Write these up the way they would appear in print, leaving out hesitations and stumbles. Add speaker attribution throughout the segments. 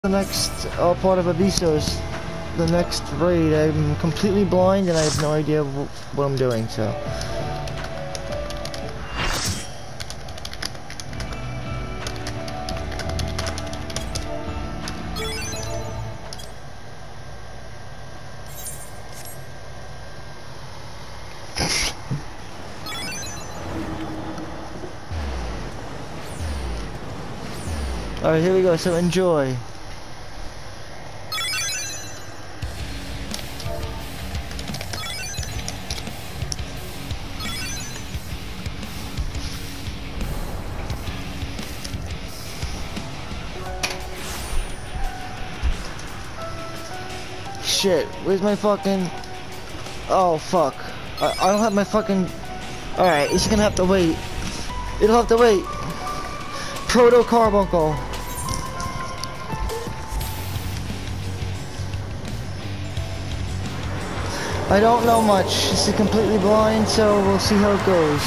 Speaker 1: The next part of Abyssos, the next raid. I'm completely blind and I have no idea what I'm doing, so. Alright, here we go, so enjoy. Shit, where's my fucking... Oh, fuck. I don't have my fucking... Alright, it's gonna have to wait. It'll have to wait. Proto Carbuncle. I don't know much. This is completely blind, so we'll see how it goes.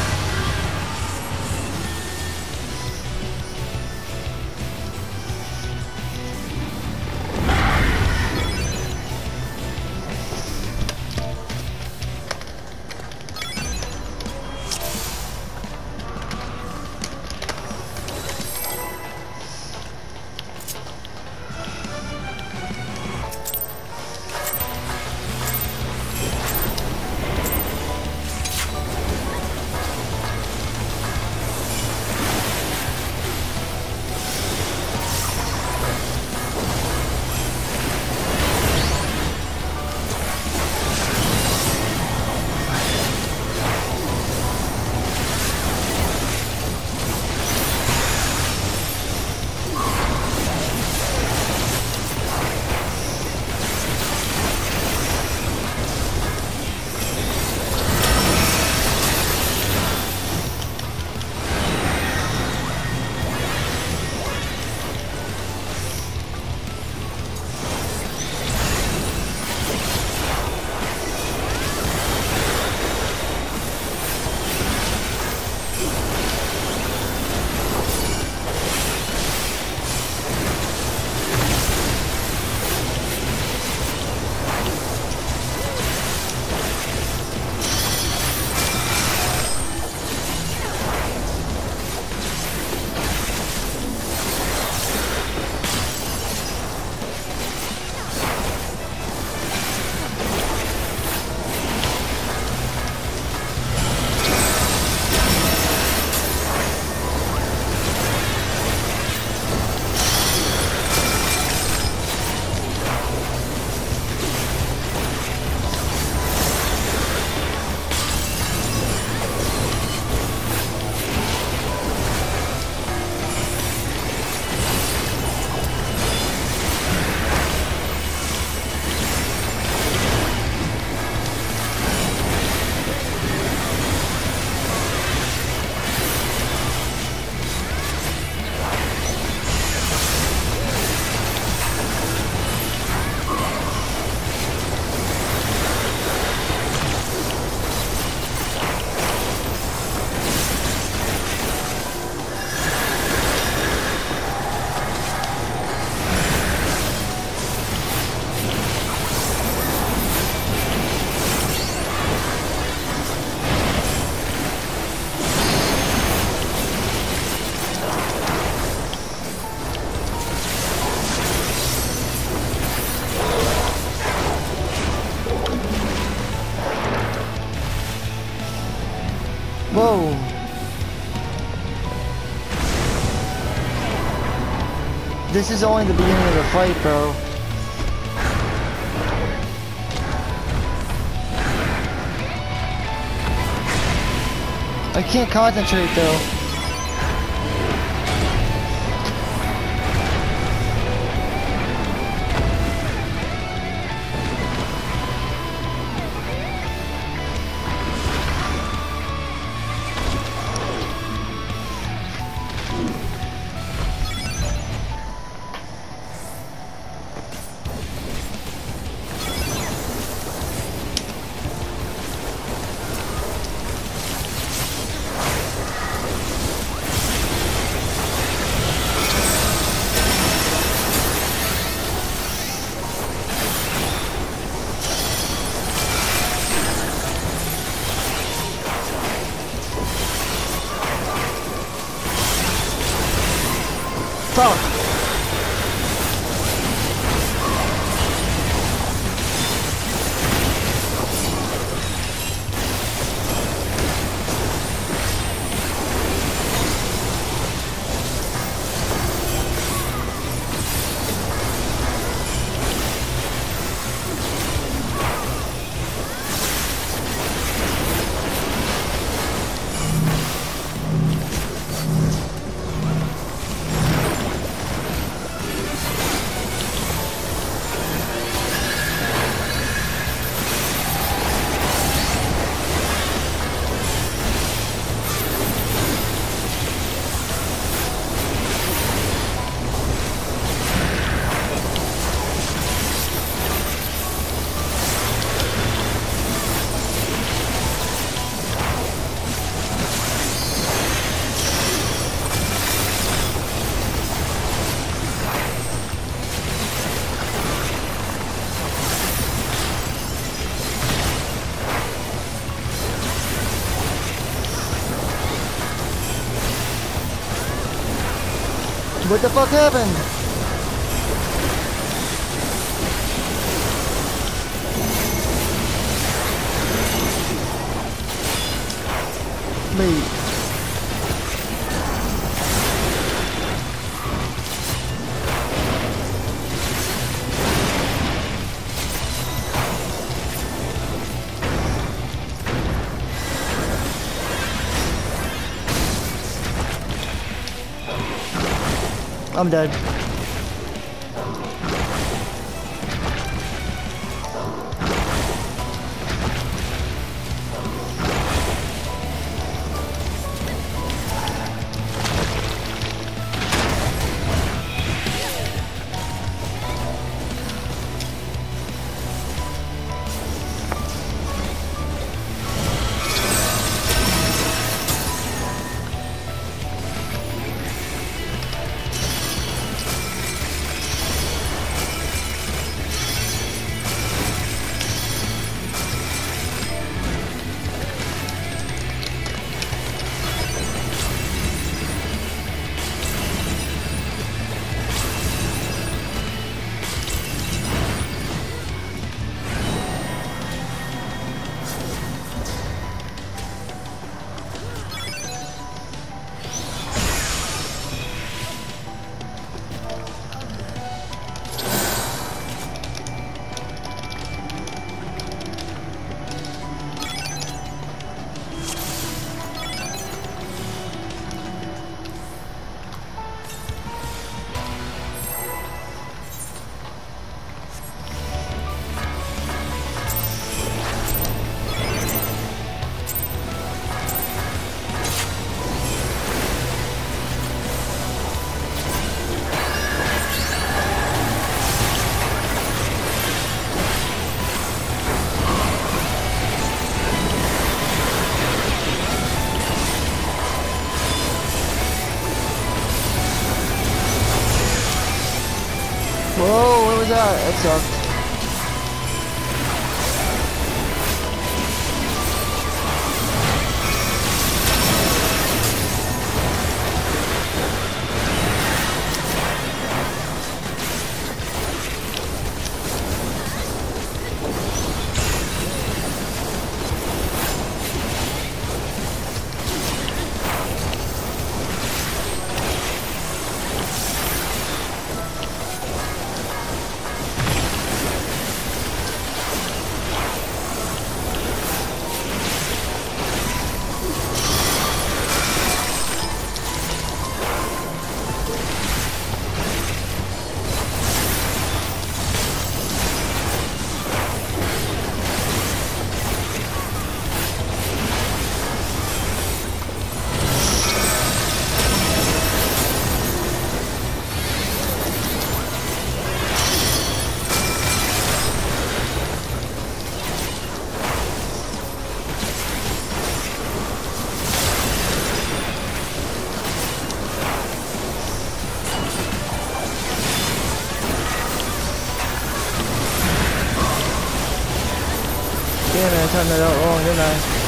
Speaker 1: Whoa. This is only the beginning of the fight, bro. I can't concentrate, though. fuck. What the fuck happened? Me. I'm dead. Whoa, what was that? That sucked. Damn it, I timed that out wrong, didn't I?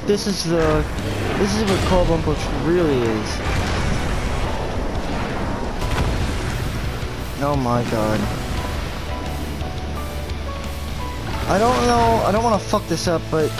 Speaker 1: this is what Cobalt Bush really is. Oh my god. I don't know, I don't want to fuck this up, but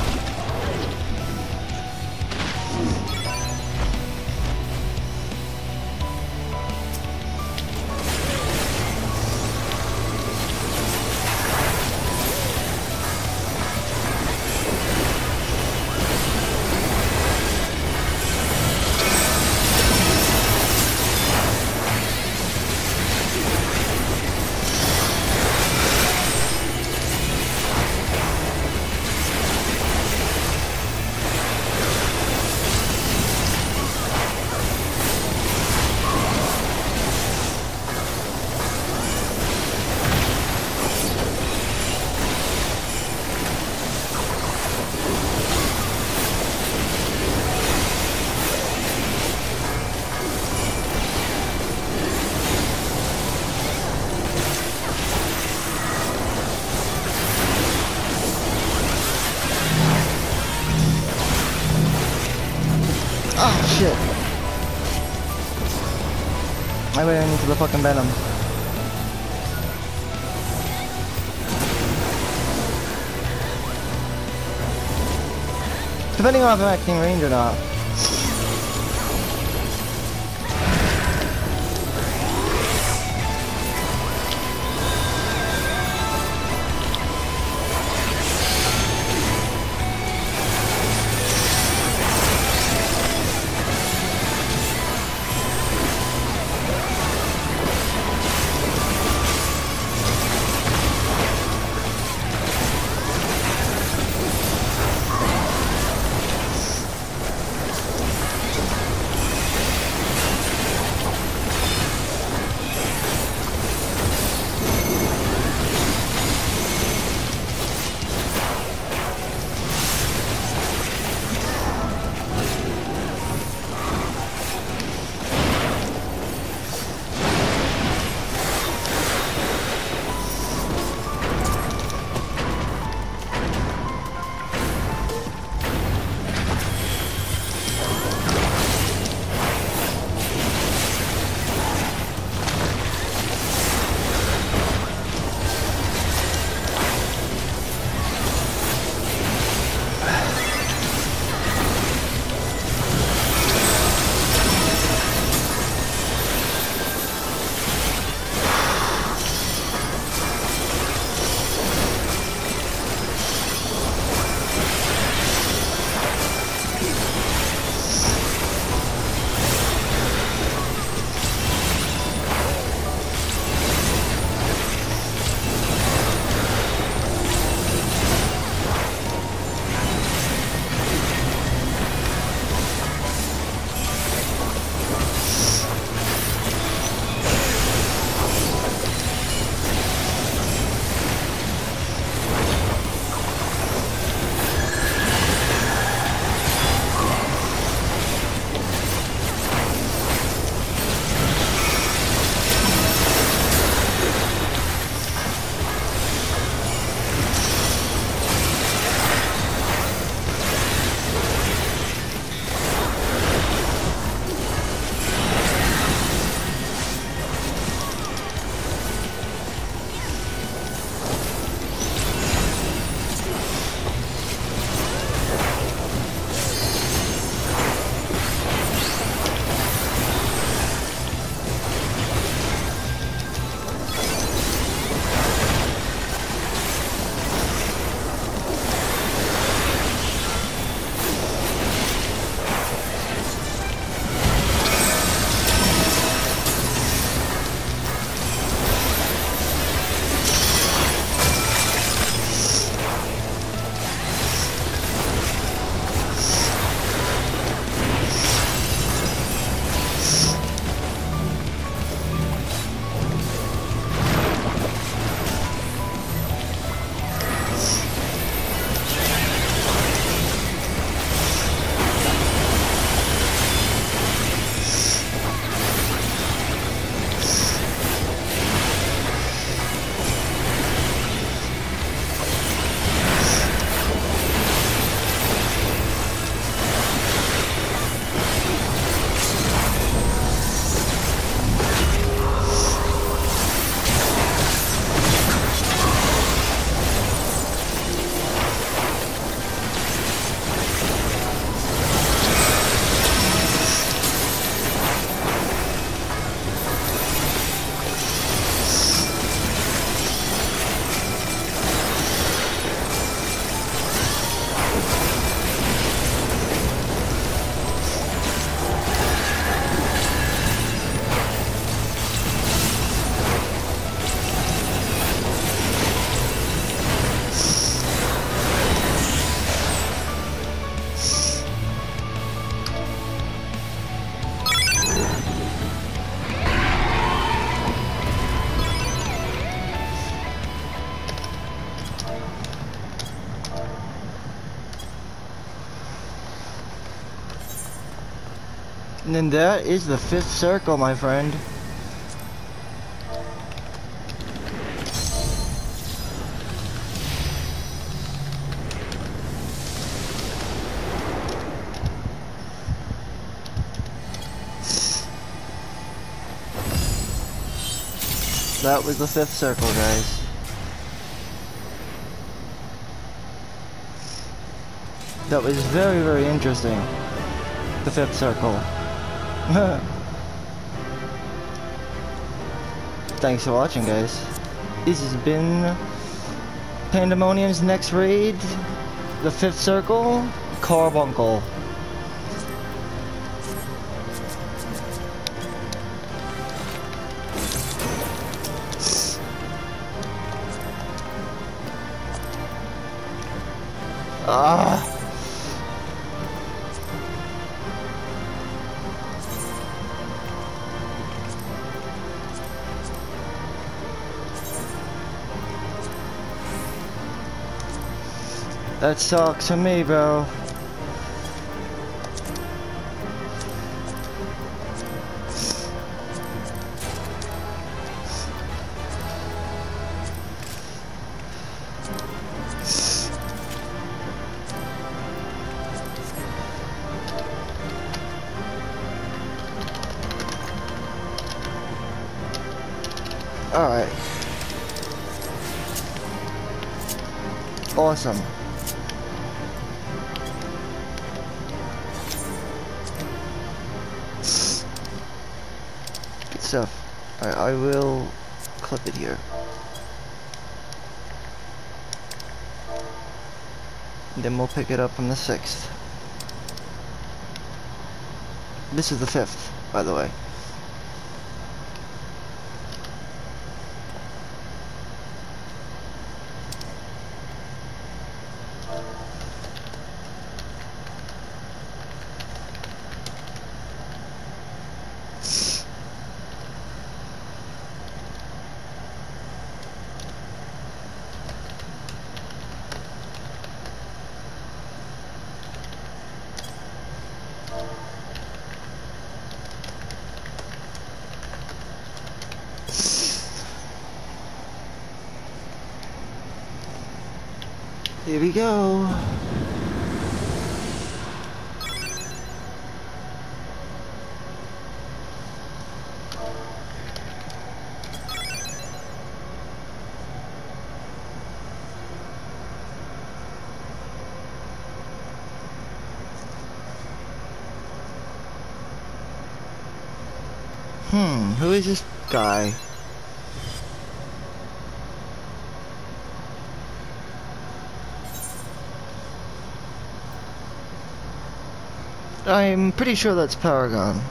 Speaker 1: oh shit. I ran into the fucking Venom. Depending on if I'm acting range or not. And then that is the 5th circle, my friend. That was the 5th circle, guys. That was very, very interesting. The 5th circle. Thanks for watching, guys. This has been Pandemonium's next raid. The 5th circle. Carbuncle. That sucks for me, bro. Alright. Awesome. Good stuff. Alright, I will clip it here. And then we'll pick it up from the 6th. This is the 5th, by the way. Here we go. Who is this guy? I'm pretty sure that's Paragon.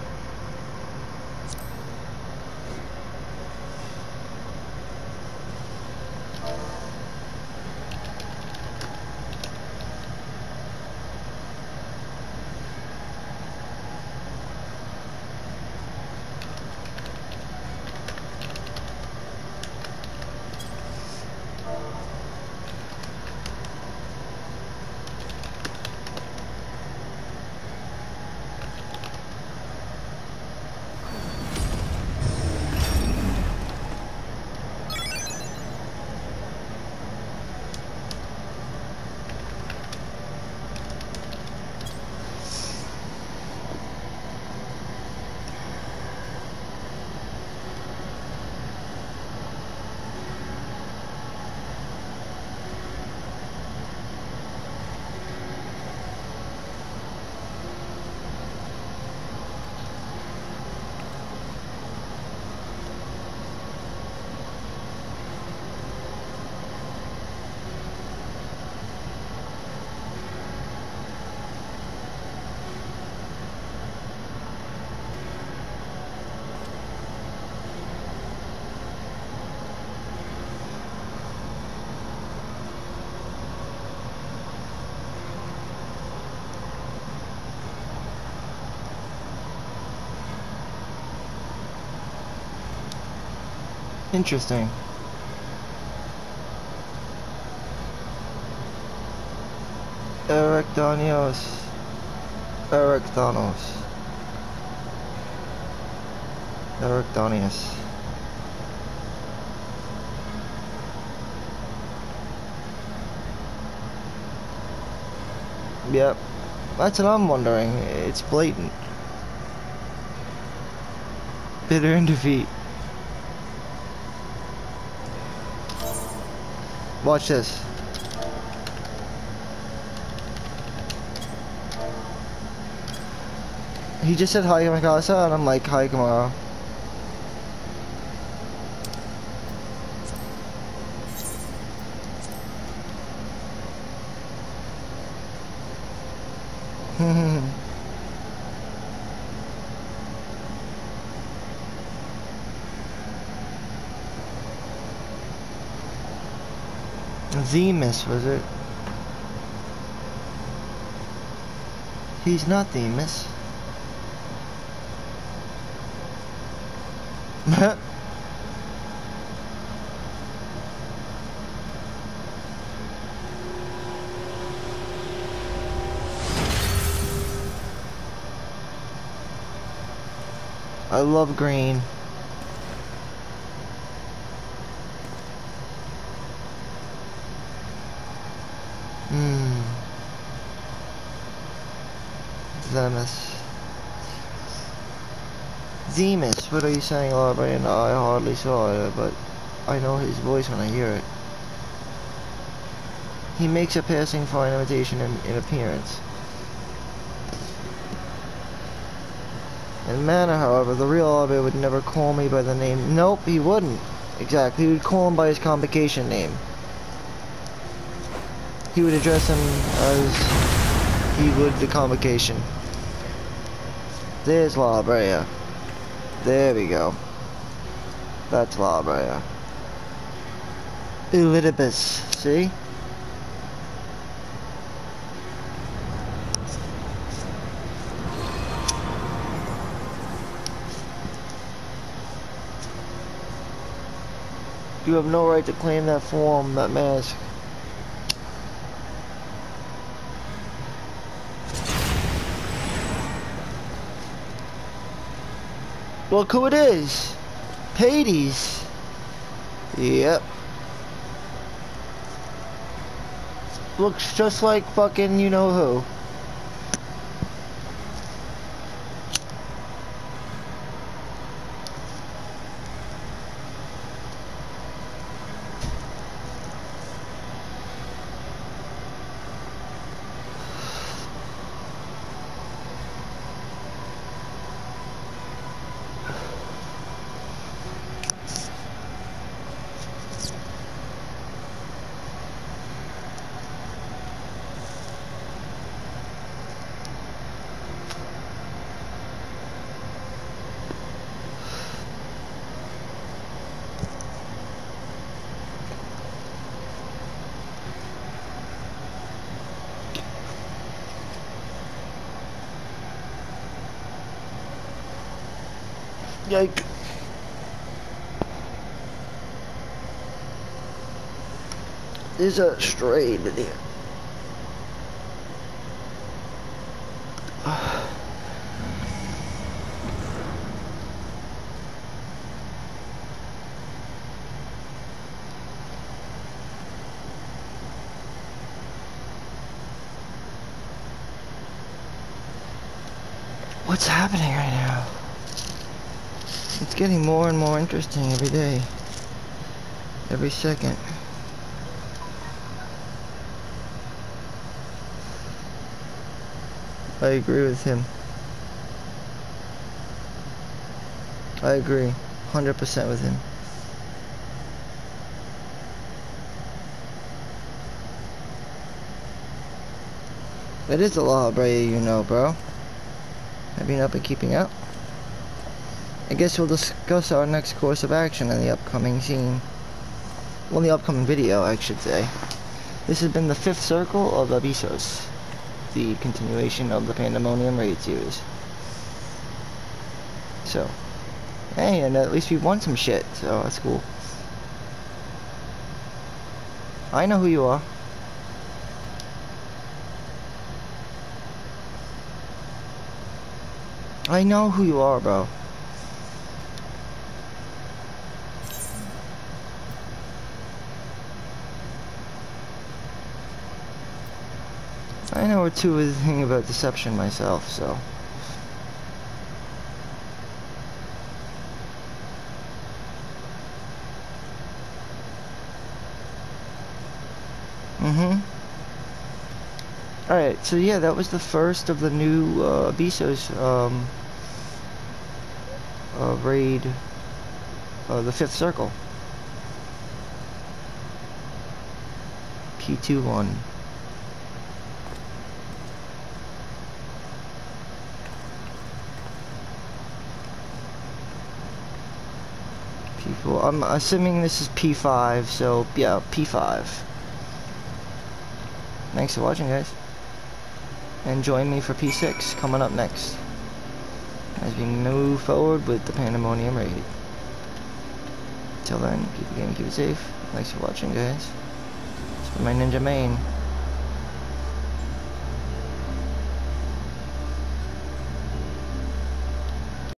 Speaker 1: Interesting. Eric Danios. Eric Thanos. Ericdonius. Yep. That's what I'm wondering. It's blatant. Bitter in defeat. Watch this. He just said hi Kamikasa and I'm like, hi Kamara. Themis, was it? He's not Themis. I love green. Themis, what are you saying, Aubrey? No, I hardly saw it, but I know his voice when I hear it. He makes a passing fine imitation in appearance. In manner, however, the real Aubrey would never call me by the name. Nope, he wouldn't. Exactly, he would call him by his convocation name. He would address him as he would the convocation. There's La Brea. There we go. That's La Brea. Elidibus, see? You have no right to claim that form, that mask. Look who it is! Hades! Yep. Looks just like fucking you-know-who. Yike. There's a strain in here. What's happening right now? It's getting more and more interesting every day. Every second. I agree with him. I agree 100% with him. It is a law, Bray, you know, bro. Have you not been keeping up? I guess we'll discuss our next course of action in the upcoming scene. Well, the upcoming video, I should say. This has been the 5th circle of Abyssos, the continuation of the Pandemonium raid series. So, hey, and at least we've won some shit, so that's cool. I know who you are. I know who you are, bro. more to a thing about deception myself, so. Alright, so yeah, that was the first of the new Abisos raid, the 5th circle. P21. P4, I'm assuming this is P5, so yeah, P5. Thanks for watching, guys. And join me for P6 coming up next as we move forward with the Pandemonium raid. Till then, keep the game, keep it safe. Thanks for watching, guys. It's been my Ninja Main.